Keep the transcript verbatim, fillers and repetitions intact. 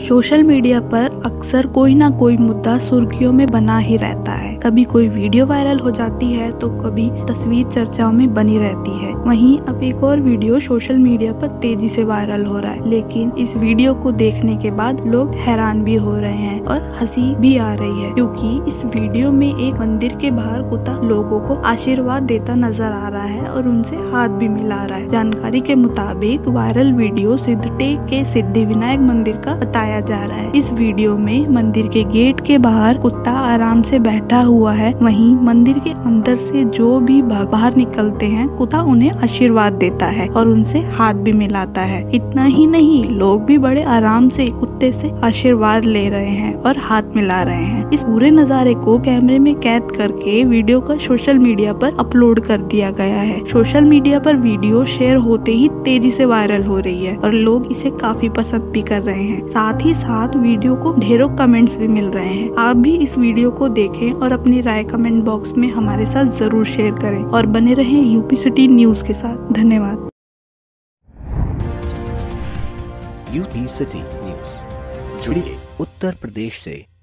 Social media पर अक्सर कोई ना कोई मुद्दा सुर्खियों में बना ही रहता है। कभी कोई वीडियो वायरल हो जाती है तो कभी तस्वीर चर्चाओं में बनी रहती है। वहीं अब एक और वीडियो सोशल मीडिया पर तेजी से वायरल हो रहा है, लेकिन इस वीडियो को देखने के बाद लोग हैरान भी हो रहे हैं और हंसी भी आ रही है, क्योंकि इस वीडियो में एक मंदिर के बाहर कुत्ता लोगों को आशीर्वाद देता नजर आ रहा है और उनसे हाथ भी मिला रहा है। जानकारी के मुताबिक वायरल वीडियो सिद्धटेक के सिद्धि विनायक मंदिर का बताया जा रहा है। इस वीडियो में मंदिर के गेट के बाहर कुत्ता आराम से बैठा हुआ है। वहीं मंदिर के अंदर से जो भी बाहर निकलते हैं कुत्ता उन्हें आशीर्वाद देता है और उनसे हाथ भी मिलाता है। इतना ही नहीं, लोग भी बड़े आराम से कुत्ते से आशीर्वाद ले रहे हैं और हाथ मिला रहे हैं। इस पूरे नजारे को कैमरे में कैद करके वीडियो को सोशल मीडिया पर अपलोड कर दिया गया है। सोशल मीडिया पर वीडियो शेयर होते ही तेजी से वायरल हो रही है और लोग इसे काफी पसंद भी कर रहे हैं। साथ ही साथ वीडियो को ढेरों कमेंट्स भी मिल रहे हैं। आप भी इस वीडियो को देखें और अपनी राय कमेंट बॉक्स में हमारे साथ जरूर शेयर करें और बने रहें यूपी सिटी न्यूज के साथ। धन्यवाद। यूपी सिटी न्यूज जुड़िए उत्तर प्रदेश से।